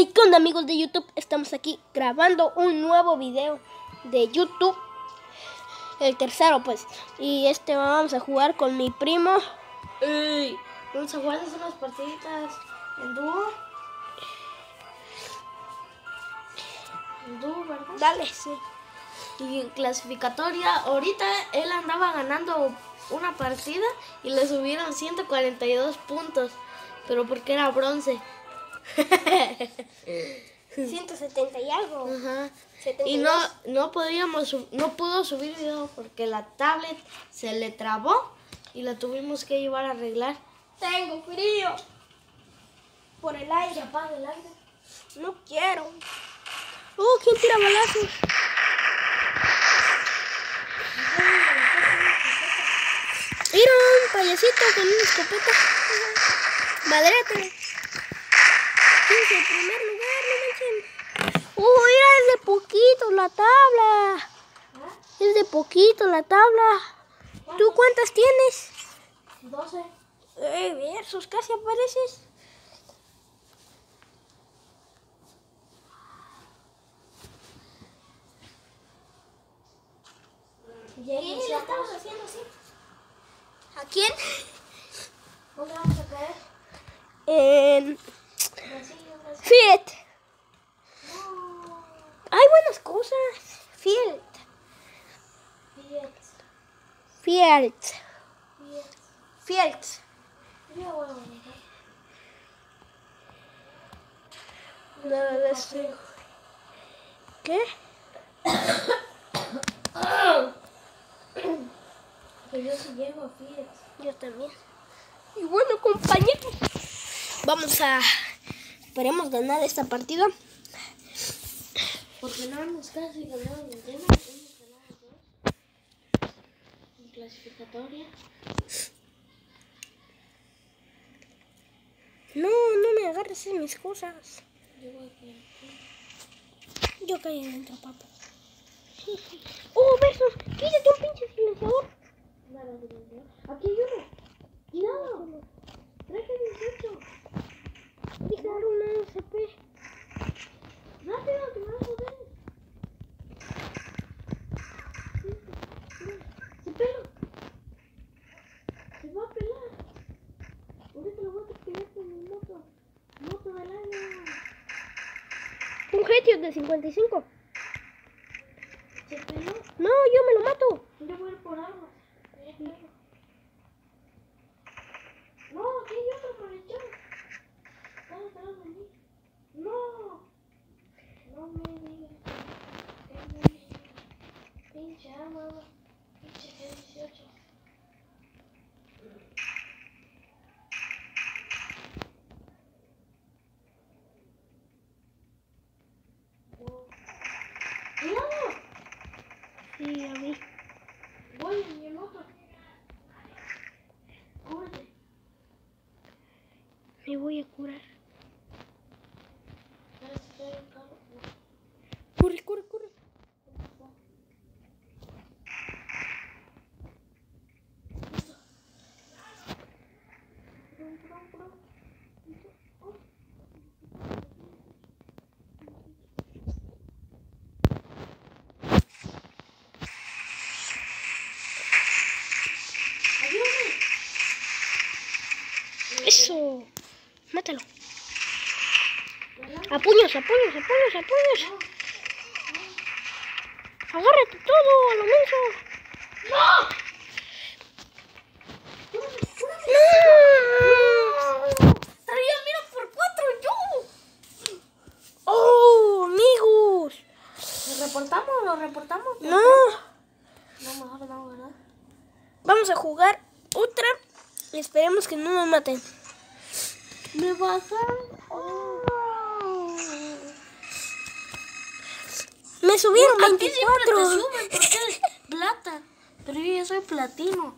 Hey, ¿qué onda, amigos de YouTube? Estamos aquí grabando un nuevo video de YouTube. El tercero, pues. Y vamos a jugar con mi primo. Vamos a jugar unas partiditas en dúo. En dúo, ¿verdad? Dale, sí. Y en clasificatoria, ahorita él andaba ganando una partida y le subieron 142 puntos. Pero porque era bronce. 170 y algo. Ajá. 72. Y no pudo subir video porque la tablet se le trabó y la tuvimos que llevar a arreglar. Tengo frío. Por el aire. Apaga el aire. No quiero. ¿Quién tira balazos? Mira un payasito con una escopeta. Madrete. ¿Quién es el primer lugar? No manchen. Mira, es de poquito la tabla. Es de poquito la tabla. ¿Tú cuántas tienes? 12. Versus, casi apareces. Ya ¿Qué le estamos haciendo así? ¿A quién? ¿Dónde vamos a caer? En Brasil. Fiat. No. Hay buenas cosas. Fiat. Nada de eso. ¿Qué? Pues yo sí llego a Fiat. Yo también. Y bueno, compañeros, esperemos ganar esta partida. Porque no hemos casi ganado ninguna. Hemos ganado 2. En clasificatoria. No me agarres en mis cosas. Yo caí adentro, papá. Versus, quítate un pinche silenciador. Aquí hay uno. Cuidado. Traje 18. Dejar una SP. Rápido, que me vas a joder. Se pela. Se va a pelar. Ahorita lo voy a pegar con mi moto. Moto del año. Un Getios de 55. Se peló. No, yo me lo mato. Yo voy a ir por agua. No, aquí hay otro por el chat. Está detrás de mí. No. No me digas. Pinche arma. Pinche G18. ¡Cuidado! Sí, a mí. Voy en mi moto. Cúbrete. Me voy a curar. Estoy en carro. Corre. Eso. Mátalo. A puños. Agárrate todo, a lo menso. ¡No! Traía mira por 4 yo. Amigos. ¿Lo reportamos? No. No, mejor no, ¿verdad? Vamos a jugar otra y esperemos que no nos maten. Me bajaron. Me subieron A ti siempre 24. te suben porque eres plata. Pero yo ya soy platino.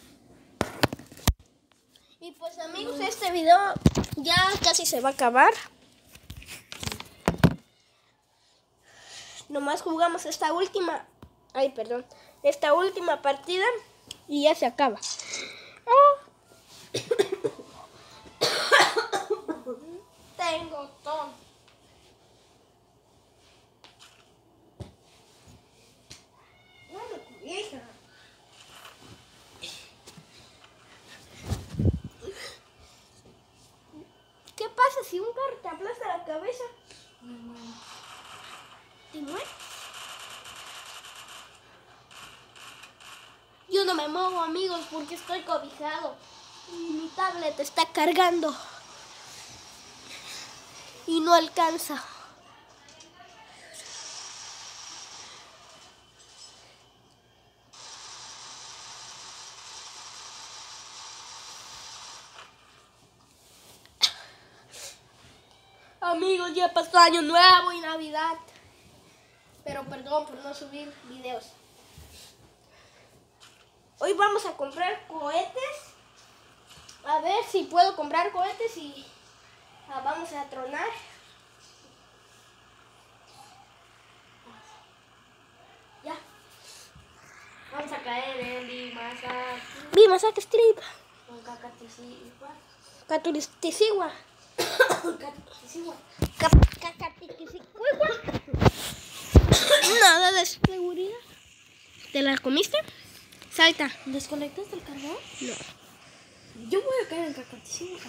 Y pues, amigos, este video ya casi se va a acabar. Nomás jugamos esta última partida y ya se acaba. Tengo todo. pasa si un carro te aplasta la cabeza? ¿Te mueres? Yo no me muevo, amigos, porque estoy cobijado. Y mi tablet está cargando. Y no alcanza. Amigos, ya pasó Año Nuevo y Navidad. Pero perdón por no subir videos. Hoy vamos a comprar cohetes. A ver si puedo comprar cohetes y vamos a tronar. Ya. Vamos a caer en Bimasaki Strip. Con Cacatisigua. Caturistisigua. Nada de seguridad. ¿Te la comiste? Salta. ¿Desconectaste el cargador? No. Yo voy a caer en Cacatisigua.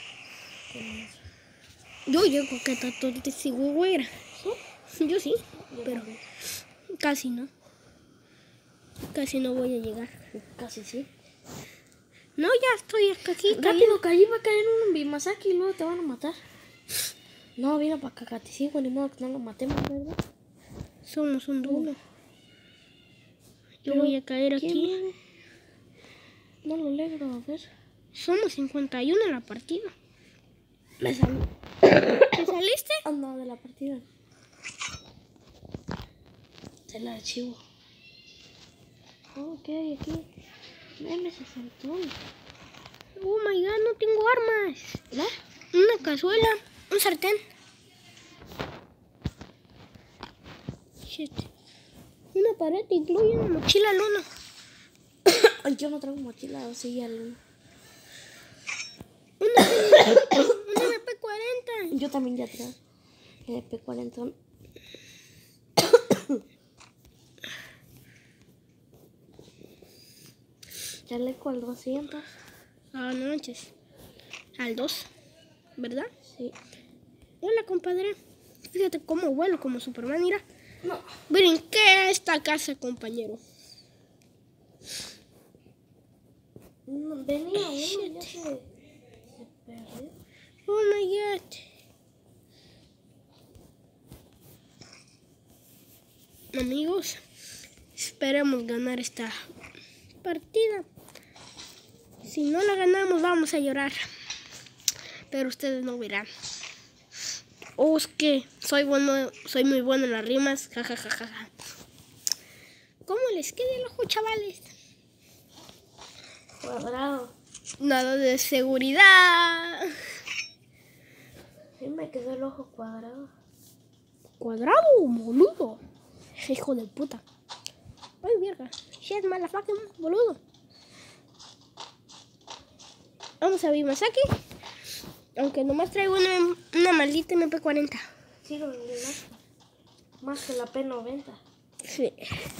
Yo llego a Caturistisigua. ¿Sí? Yo sí, pero casi no. Casi no voy a llegar. Casi sí. No, ya estoy aquí. Rápido, que allí va a caer un Bimasaki y luego te van a matar. No, vino para Cacatisigua, ni modo que no lo matemos, ¿verdad? Somos un duro. Yo voy a caer aquí. Viene? No lo logro, a ver. Somos 51 en la partida. Me salí. ¿Te saliste? Anda de la partida. Se la archivo. Ok, aquí. Me se saltó. Oh my god, no tengo armas. ¿No? Una cazuela, un sartén. Shit. Una pared incluye una mochila luna. Yo no traigo mochila, o sea, ya lo... Una MP40. Yo también ya traigo MP40. Chaleco al 200. Ah, no manches. Al 2, ¿verdad? Sí. Hola, compadre. Fíjate cómo vuelo como Superman, mira. No. Brinqué a esta casa, compañero. No, venía uno, ya se perdió. Oh my god. Amigos, esperemos ganar esta partida. Si no la ganamos, vamos a llorar. Pero ustedes no verán. Oh, es que soy muy bueno en las rimas. Ja, ja, ja, ja, ja. ¿Cómo les queda el ojo, chavales? Cuadrado. Nada de seguridad. Sí, me quedó el ojo cuadrado. Cuadrado, boludo. Hijo de puta. Ay, mierda. Shit, motherfucking boludo. Vamos a Bimasaki. Aunque nomás traigo una maldita MP40. Sí, lo más que la P90. Sí.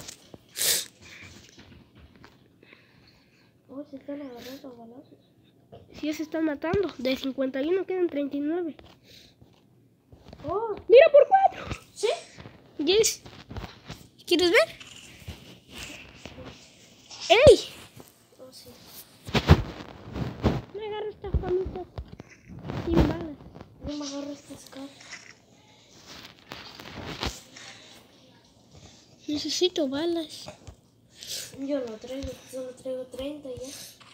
Oh, se están agarrando balazos. Sí, se están matando. De 51 quedan 39. Oh, ¡Mira por 4! ¿sí? Yes. ¿Quieres ver? ¡Ey! Oh, sí. Me agarro estas camisas sin balas. Yo me agarro este scar. Necesito balas. Yo no traigo, solo traigo 30 ya.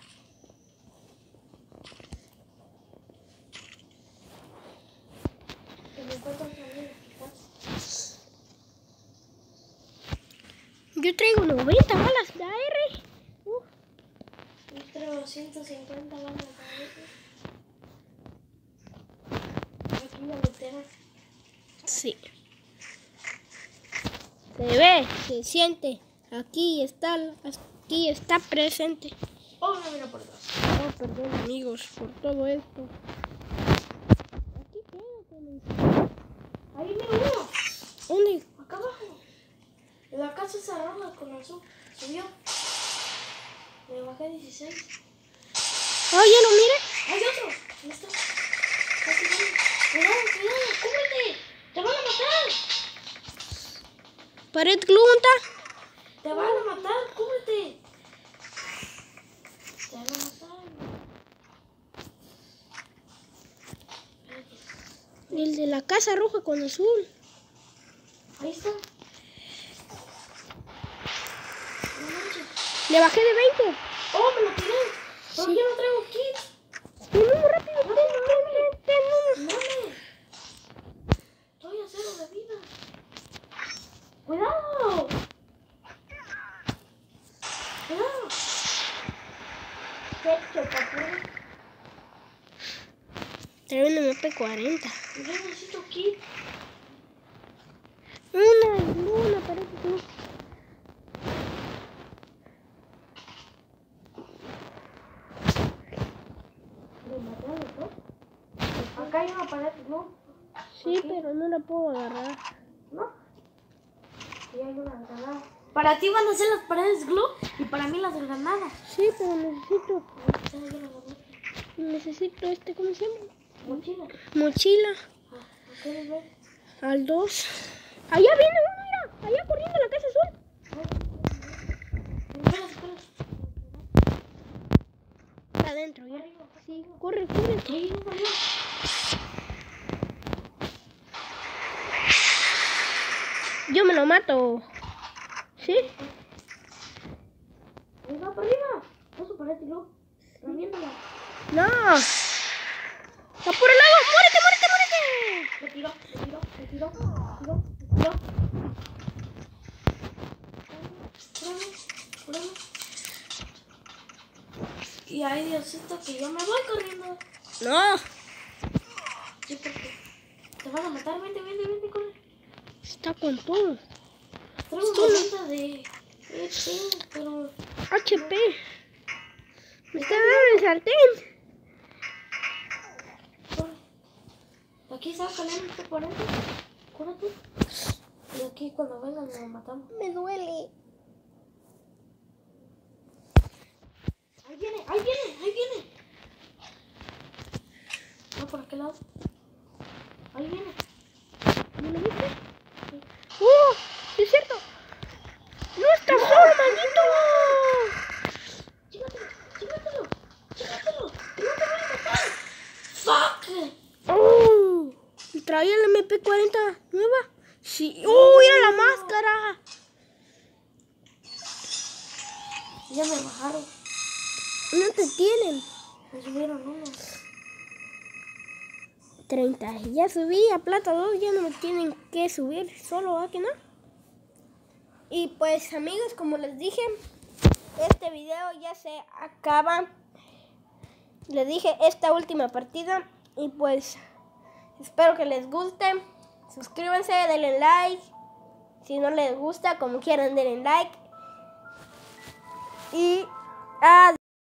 ¿Cuántas familias? Yo traigo 90 balas de AR. Yo traigo 150 balas de aquí la lutera. Sí. Se ve, se siente. Aquí está presente. Oh, no, mira por dos. Oh, perdón, amigos, por todo esto. Aquí quédate. Ahí mira uno. ¿Dónde? Acá abajo. En la casa esa roja con azul. Subió. Le bajé 16. Oh, ya lo mire. ¡Hay otro! ¿Dónde está? Casi matar! Pared glue, ¿dónde está? ¡Te van a matar! ¡Cúbrete! ¡Te van a matar! El de la casa roja con azul. Ahí está. No manches. Le bajé de 20. ¡Oh, me lo tiré! ¿Por Sí. qué no traigo kit? No, rápido. Ten. ¡Mame! Estoy a 0 de vida. ¡Cuidado! ¡Cuidado! Ketchup, papá. Trae un MP40. Yo necesito kit. Una pared glue. ¿Me mataron, no? Acá hay una pared, ¿no? Sí, pero no la puedo agarrar. ¿No? Sí, hay una granada. Para ti van a ser las paredes glue y para mí las granadas. Sí, pero necesito ¿cómo se llama? Mochila. Mochila. ¿A qué nivel? Al 2. Allá viene uno, mira. Allá corriendo la casa azul. Espera. Está adentro, ya. Sí, corre. Sí, no salió. Yo me lo mato. ¿Sí? Ahí va para arriba. Eso parece glue. Reviéntala. No. Está por el lado. ¡Muérete! Me tiró. Cúrame. Y ay, Diosito, que yo me voy corriendo. No. Sí, porque te van a matar. Vente, corre. Está con todo. Traigo una bolsa de pero HP. Me está dando el sartén. corre. Aquí sácale el T40. Cúrate. Y aquí cuando vengan lo matamos. Me duele. Ahí viene. No, por aquel lado. Ahí viene. ¿No lo viste? ¡Oh! ¡Sí es cierto! ¡No está solo, maldito! Chígatelo. Que no te voy a matar. ¡Fuck! ¡Oh! ¿Traía el MP40 nueva? Sí. ¡Oh! ¡Mira la máscara! Ya me bajaron. No te tienen. Me subieron uno. 30. Ya subí a plata 2. Ya no me tienen que subir. Solo a que no. Y pues amigos, como les dije, este video ya se acaba. Les dije esta última partida. Y pues espero que les guste. Suscríbanse, denle like. Si no les gusta, como quieran, denle like. Y adiós.